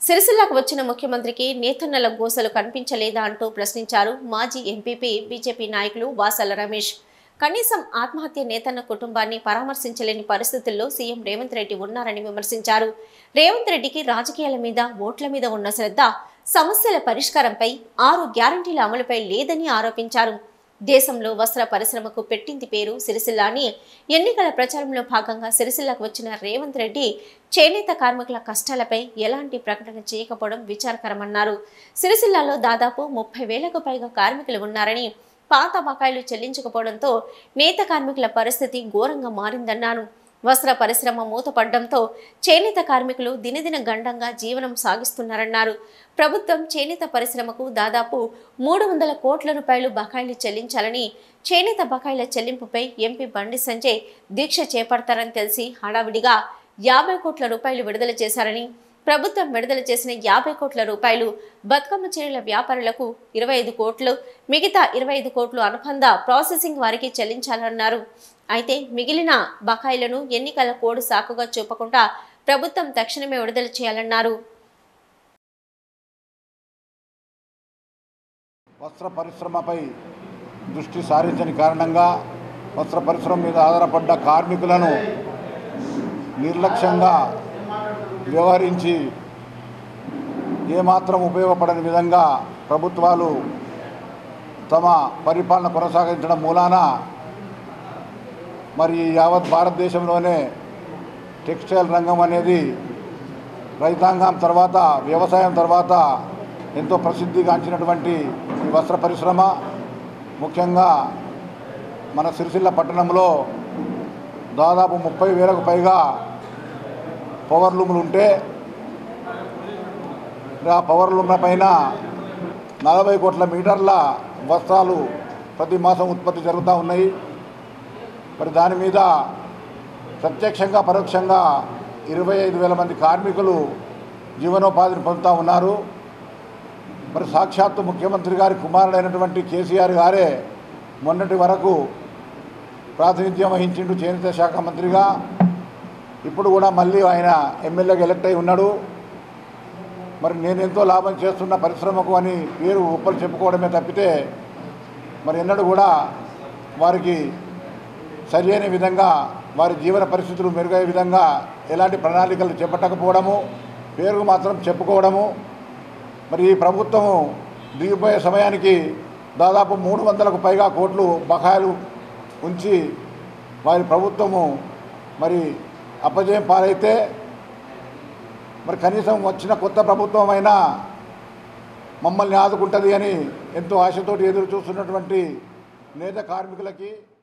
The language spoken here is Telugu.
సిరిసిల్లకు వచ్చిన ముఖ్యమంత్రికి నేతన్నల గోసలు కనిపించలేదా అంటూ ప్రశ్నించారు మాజీ ఎంపీపీ బీజేపీ నాయకులు వాసల రమేష్. కనీసం ఆత్మహత్య నేతన్న కుటుంబాన్ని పరామర్శించలేని పరిస్థితుల్లో సీఎం రేవంత్ రెడ్డి ఉన్నారని విమర్శించారు. రేవంత్ రెడ్డికి రాజకీయాల మీద, ఓట్ల మీద ఉన్న శ్రద్ధ సమస్యల పరిష్కారంపై, 6 గ్యారంటీల అమలుపై లేదని ఆరోపించారు. దేశంలో వస్త్ర పరిశ్రమకు పెట్టింది పేరు సిరిసిల్ల అని ఎన్నికల ప్రచారంలో భాగంగా సిరిసిల్లకు వచ్చిన రేవంత్ రెడ్డి చేనేత కార్మికుల కష్టాలపై ఎలాంటి ప్రకటన చేయకపోవడం విచారకరమన్నారు. సిరిసిల్లలో దాదాపు 30,000కు పైగా కార్మికులు ఉన్నారని, పాత బకాయిలు చెల్లించకపోవడంతో నేత కార్మికుల పరిస్థితి ఘోరంగా మారిందన్నారు. వస్త్ర పరిశ్రమ మూతపడడంతో చేనేత కార్మికులు దినదిన గండంగా జీవనం సాగిస్తున్నారన్నారు. ప్రభుత్వం చేనేత పరిశ్రమకు దాదాపు 300 కోట్ల రూపాయలు బకాయిలు చెల్లించాలని, చేనేత బకాయిల చెల్లింపుపై ఎంపీ బండి సంజయ్ దీక్ష చేపడతారని తెలిసి హడావిడిగా 50 కోట్ల రూపాయలు విడుదల చేశారని, ప్రభుత్వం విడుదల చేసిన 50 కోట్ల రూపాయలు బతుకమ్మ చీరల వ్యాపారులకు 25 కోట్లు, మిగతా 25 కోట్లు అనుబంధ ప్రాసెసింగ్ వారికి చెల్లించాలన్నారు. అయితే మిగిలిన బకాయిలను ఎన్నికల కోడ్ సాకుగా చూపకుండా ప్రభుత్వం తక్షణమే విడుదల చేయాలన్నారు. వస్త్ర పరిశ్రమపై దృష్టి సారించని కారణంగా వస్త్ర పరిశ్రమ మీద ఆధారపడ్డ కార్మికులను నిర్లక్ష్యంగా వ్యవహరించి ఏమాత్రం ఉపయోగపడని విధంగా ప్రభుత్వాలు తమ పరిపాలన కొనసాగించడం మూలాన మరి యావత్ భారతదేశంలోనే టెక్స్టైల్ రంగం అనేది రైతాంగం తర్వాత, వ్యవసాయం తర్వాత ఎంతో ప్రసిద్ధిగాంచినటువంటి ఈ వస్త్ర పరిశ్రమ ముఖ్యంగా మన సిరిసిల్ల పట్టణంలో దాదాపు 30,000కు పైగా పవర్ లూములు ఉంటే ఆ పవర్ లూమ్ల పైన 40 కోట్ల మీటర్ల వస్త్రాలు ప్రతి మాసం ఉత్పత్తి జరుగుతూ ఉన్నాయి. మరి దాని మీద ప్రత్యక్షంగా పరోక్షంగా 25,000 మంది కార్మికులు జీవనోపాధిని పొందుతూ ఉన్నారు. మరి సాక్షాత్తు ముఖ్యమంత్రి గారి కుమారుడైనటువంటి కేసీఆర్ గారే మొన్నటి వరకు ప్రాతినిధ్యం వహించిండు చేనేత శాఖ మంత్రిగా. ఇప్పుడు కూడా మళ్ళీ ఆయన ఎమ్మెల్యేగా ఎలక్ట్ అయి ఉన్నాడు. మరి నేను ఎంతో లాభం చేస్తున్న పరిశ్రమకు అని పేరు గొప్పలు చెప్పుకోవడమే తప్పితే మరి ఎన్నడూ కూడా వారికి సరి అయిన విధంగా, వారి జీవన పరిస్థితులు మెరుగయ్యే విధంగా ఎలాంటి ప్రణాళికలు చేపట్టకపోవడము, పేరు మాత్రం చెప్పుకోవడము. మరి ఈ ప్రభుత్వము దిగిపోయే సమయానికి దాదాపు 300కు పైగా కోట్లు బకాయిలు ఉంచి వారి ప్రభుత్వము మరి అపజయం పాలైతే మరి కనీసం వచ్చిన కొత్త ప్రభుత్వం అయినా మమ్మల్ని ఆదుకుంటుంది అని ఎంతో ఆశతోటి ఎదురు చూస్తున్నటువంటి నేత కార్మికులకి